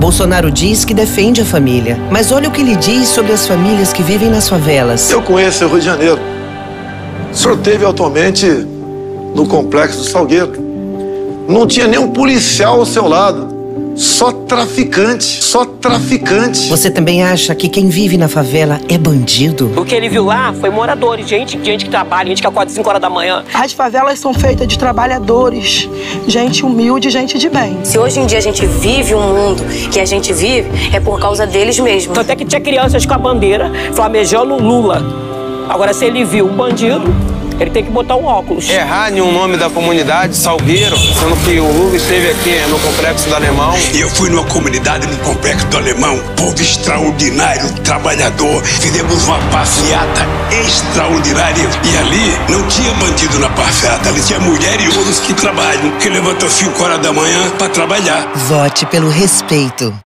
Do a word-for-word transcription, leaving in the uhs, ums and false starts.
Bolsonaro diz que defende a família, mas olha o que ele diz sobre as famílias que vivem nas favelas. Eu conheço o Rio de Janeiro. O senhor esteve atualmente no Complexo do Salgueiro. Não tinha nenhum policial ao seu lado. Só traficante, só traficante. Você também acha que quem vive na favela é bandido? O que ele viu lá foi moradores, gente, gente que trabalha, gente que acorda às cinco horas da manhã. As favelas são feitas de trabalhadores, gente humilde, gente de bem. Se hoje em dia a gente vive um mundo que a gente vive, é por causa deles mesmos. Até que tinha crianças com a bandeira flamejando Lula. Agora, se ele viu um bandido, ele tem que botar um óculos. Errar em um nome da comunidade, Salgueiro, sendo que o Lula esteve aqui no Complexo do Alemão. Eu fui numa comunidade no Complexo do Alemão, povo extraordinário, trabalhador. Fizemos uma passeata extraordinária. E ali não tinha bandido na passeata, ali tinha mulher e outros que trabalham, que levantam cinco horas da manhã para trabalhar. Vote pelo respeito.